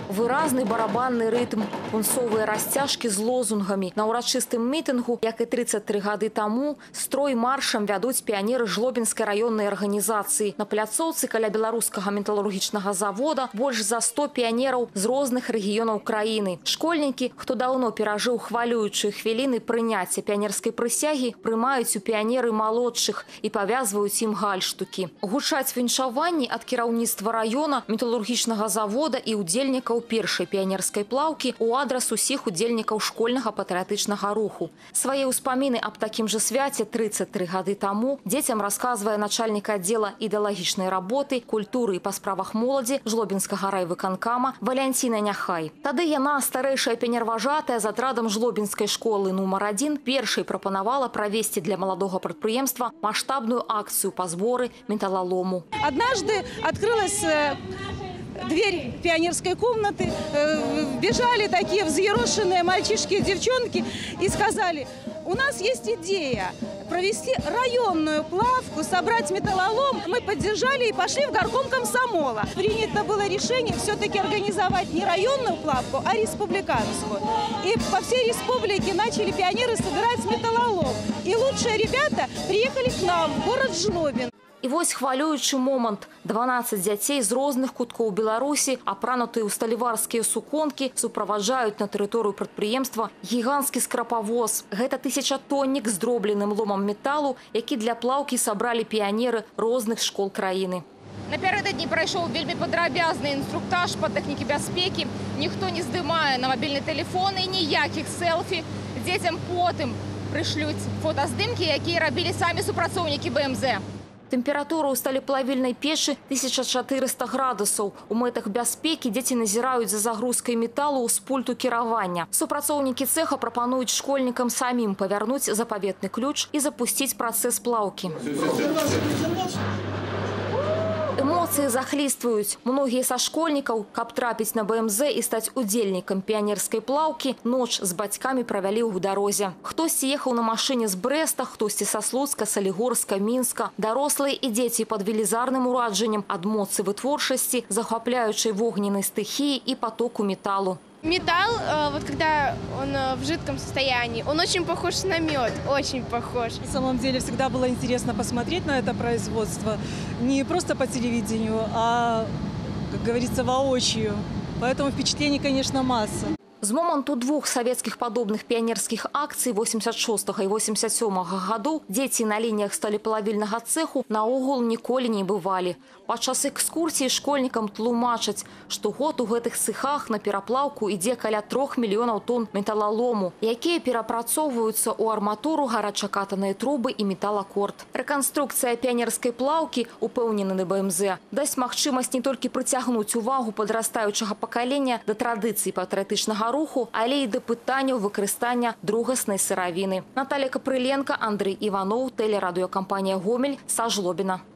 Выразны барабанны рытм, пунцовыя расцяжкі з лозунгамі. На ўрачыстым мітынгу, як і 33 гады таму, строй маршам вядуць піянеры Жлобінскай раённай арганізацыі. На пляцоўцы каля беларускага металургічнага завода больш за 100 піянераў з розных рэгіёнаў краіны. Школьнікі, хто даўно перажыў хвалюючыя хвіліны прыняцця піянерскай прысягі, прымаюць у піянеры малодшых і павязваюць ім гальштукі. Гучаць віншаванні ад кіраўніцтва раёна, металургічнага завода і удзельнікаў першай піянерскай плаўкі у адрас усіх удзельнікаў школьнага патрыятычнага руху. Свае ўспаміны аб такім жа свяце 33 гады таму дзецям расказвае начальнік аддзела ідэалагічнай работы, культуры і па справах моладзі Жлобінскага райвыканкама Валянціна Няхай. Тады яна, старэйшая піянерважатая з атрадам Жлобінскай школы нумар 1, першай прапанавала правесці для маладога прадпрыемства маштабную акцыю па зборы металлолому. Однажды открылась дверь пионерской комнаты, бежали такие взъерошенные мальчишки и девчонки и сказали: у нас есть идея провести районную плавку, собрать металлолом. Мы поддержали и пошли в горком комсомола. Принято было решение все-таки организовать не районную плавку, а республиканскую. И по всей республике начали пионеры собирать металлолом. И лучшие ребята приехали к нам в город Жлобин. І вось хвалюючы момант. 12 дзяцей з розных куткоў Беларусі, апранутыя ў сталіварскія суконкі, суправаджаюць на тэрыторыю прадпрыемства гіганцкі скрапавоз. Гэта 1000-тоннік з дробленым ломам металу, які для плаўкі сабралі піянеры розных школ краіны. Напярэдадні прайшоў вельмі падрабязны інструктаж па тэхнікі бяспекі. Ніхто не здымае на мабільны тэлефон і ніякіх селфі. Дзецям потым прышлюць фотаздымкі, якія рабілі самі супрацоўнікі БМЗ. Тэмпература ў сталеплавільнай печы 1400 градусаў. У мэтах бяспекі дзеці назіраюць за загрузкай металу з пульту кіравання. Супрацоўнікі цэха прапануюць школьнікам самім павярнуць запаветны ключ і запусціць працэс плаўкі. Эмоцыі захлістваюць. Многія са школьнікаў, каб трапіць на БМЗ і стаць удзельнікам піянерскай плаўкі, ноч з бацькамі правялі ў дарозе. Хтосьці ехаў на машыне з Брэста, хтосьці са Слуцка, Салігорска, Мінска. Дарослыя і дзеці пад велізарным уражаннем ад моцы вытворчасці, захапляючай вогненнай стыхіі і потоку металу. Металл, вот когда он в жидком состоянии, он очень похож на мед, очень похож. На самом деле всегда было интересно посмотреть на это производство. Не просто по телевидению, а, как говорится, воочию. Поэтому впечатлений, конечно, масса. З моманту двух савецкіх падобных піянерскіх акцый 86 і 87 гадоў дзеці на лініях сталеплавільнага цэху наогул ніколі не бывалі. Падчас экскурсіі школьнікам тлумачаць, што год у гэтых цэхах на пераплаўку ідзе каля 3 мільёнаў тонн металлолому, якія перапрацоўваюцца ў арматуру, гарачакатаныя трубы і металакорд. Рэканструкцыя піянерскай плаўкі, упэўнены на БМЗ, дасць магчымасць не толькі прыцягнуць увагу падрастаючага пакалення да традыцый патрыятычнага руху, але і да пытанняў выкарыстання другаснай сыравіны. Наталья Капрыленко, Андрей Иванов, телерадиокомпания «Гомель», са Жлобіна.